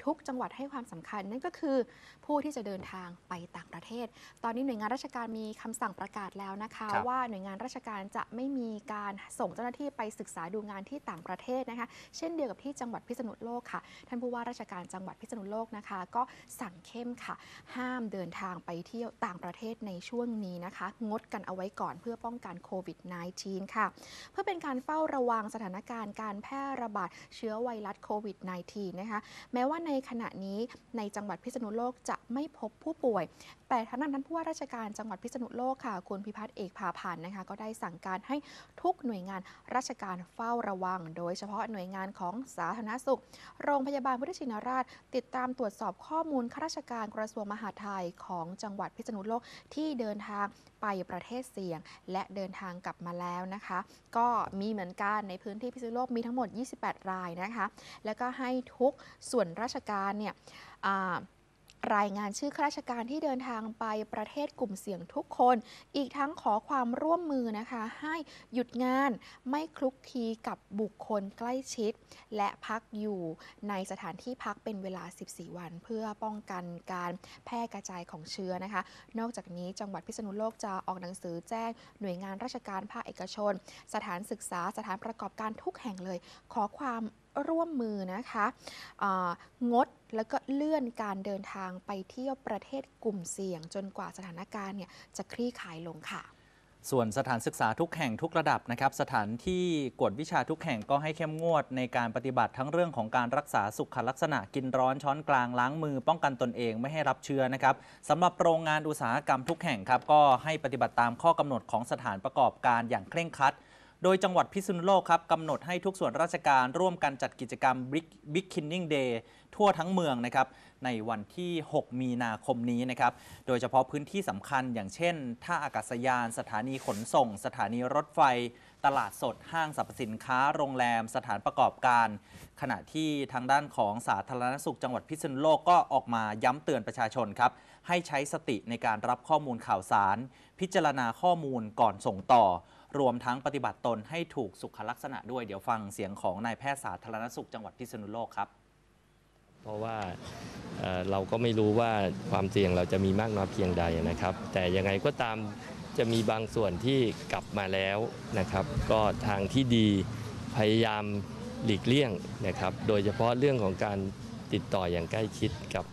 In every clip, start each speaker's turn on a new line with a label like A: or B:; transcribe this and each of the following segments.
A: ทุกจังหวัดให้ความสำคัญนั่นก็คือผู้ที่จะเดินทางไปต่างประเทศตอนนี้หน่วยงานราชการมีคำสั่งประกาศแล้วนะคะว่าหน่วยงานราชการจะไม่มีการส่งเจ้าหน้าที่ไปศึกษาดูงานที่ต่างประเทศนะคะเช่นเดียวกับที่จังหวัดพิษณุโลกค่ะท่านผู้ว่าราชการจังหวัดพิษณุโลกนะคะก็สั่งเข้มค่ะห้ามเดินทางไปเที่ยวต่างประเทศในช่วงนี้นะคะงดกันเอาไว้ก่อนเพื่อป้องกันโควิด -19 ค่ะเพื่อเป็นการเฝ้าระวังสถานการณ์การแพร่ระบาดเชื้อไวรัสโควิด -19 นะคะแม้ว่าในขณะนี้ในจังหวัดพิษณุโลกจะไม่พบผู้ป่วยแต่ท่านผู้ว่าราชการจังหวัดพิษณุโลกค่ะคุณพิพัฒน์เอกพาพันธ์นะคะก็ได้สั่งการให้ทุกหน่วยงานราชการเฝ้าระวังโดยเฉพาะหน่วยงานของสาธารณสุขโรงพยาบาลพุทธชินราชติดตามตรวจสอบข้อมูลข้าราชการกระทรวงมหาดไทยของจังหวัดพิษณุโลกที่เดินทางไปประเทศเสี่ยงและเดินทางกลับมาแล้วนะคะก็มีเหมือนกันในพื้นที่พิษณุโลกมีทั้งหมด28 รายนะคะแล้วก็ให้ทุกส่วนราชการเนี่ยรายงานชื่อข้าราชการที่เดินทางไปประเทศกลุ่มเสี่ยงทุกคนอีกทั้งขอความร่วมมือนะคะให้หยุดงานไม่คลุกคลีกับบุคคลใกล้ชิดและพักอยู่ในสถานที่พักเป็นเวลา14 วันเพื่อป้องกันการแพร่กระจายของเชื้อนะคะนอกจากนี้จังหวัดพิษณุโลกจะออกหนังสือแจ้งหน่วยงานราชการภาคเอกชนสถานศึกษาสถานประกอบการทุกแห่งเลยขอความร่วมมือนะคะงดแล้วก็เลื่อนการเดินทางไปเที่ยวประเทศกลุ่มเสี่ยงจนกว่าสถานการณ์เนี่ยจะคลี่คลายลงค่ะ
B: ส่วนสถานศึกษาทุกแห่งทุกระดับนะครับสถานที่กวดวิชาทุกแห่งก็ให้เข้มงวดในการปฏิบัติทั้งเรื่องของการรักษาสุขลักษณะกินร้อนช้อนกลางล้างมือป้องกันตนเองไม่ให้รับเชื้อนะครับสำหรับโรงงานอุตสาหกรรมทุกแห่งครับก็ให้ปฏิบัติตามข้อกำหนดของสถานประกอบการอย่างเคร่งครัดโดยจังหวัดพิษณุโลกครับกำหนดให้ทุกส่วนราชการร่วมกันจัดกิจกรรม Beginning Day ทั่วทั้งเมืองนะครับในวันที่ 6 มีนาคมนี้นะครับโดยเฉพาะพื้นที่สำคัญอย่างเช่นท่าอากาศยานสถานีขนส่งสถานีรถไฟตลาดสดห้างสรรพสินค้าโรงแรมสถานประกอบการขณะที่ทางด้านของสาธารณสุขจังหวัดพิษณุโลกก็ออกมาย้ำเตือนประชาชนครับให้ใช้สติในการรับข้อมูลข่าวสารพิจารณาข้อมูลก่อนส่งต่อรวมทั้งปฏิบัติตนให้ถูกสุขลักษณะด้วยเดี๋ยวฟังเสียงของนายแพทย์สาธารณสุขจังหวัดพิษณุโลกครับ
C: เพราะว่าเราก็ไม่รู้ว่าความเสี่ยงเราจะมีมากน้อยเพียงใดนะครับแต่ยังไงก็ตามจะมีบางส่วนที่กลับมาแล้วนะครับก็ทางที่ดีพยายามหลีกเลี่ยงนะครับโดยเฉพาะเรื่องของการติดต่ออย่างใกล้ชิดกับ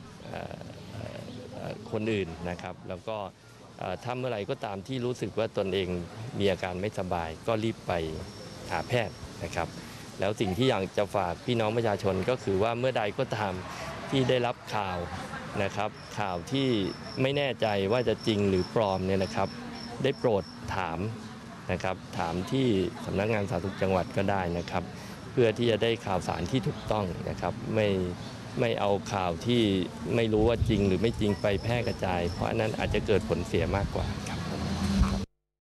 C: คนอื่นนะครับแล้วก็ถ้าเมื่อไหร่ก็ตามที่รู้สึกว่าตนเองมีอาการไม่สบายก็รีบไปหาแพทย์นะครับแล้วสิ่งที่อยากจะฝากพี่น้องประชาชนก็คือว่าเมื่อใดก็ตามที่ได้รับข่าวนะครับข่าวที่ไม่แน่ใจว่าจะจริงหรือปลอมเนี่ยนะครับได้โปรดถามนะครับถามที่สำนักงานสาธารณสุขจังหวัดก็ได้นะครับเพื่อที่จะได้ข่าวสารที่ถูกต้องนะครับไม่เอาข่าวที่ไม่รู้ว่าจริงหรือไม่จริงไปแพร่กระจายเพราะอันนั้นอาจจะเกิดผลเสียมากกว่าครับ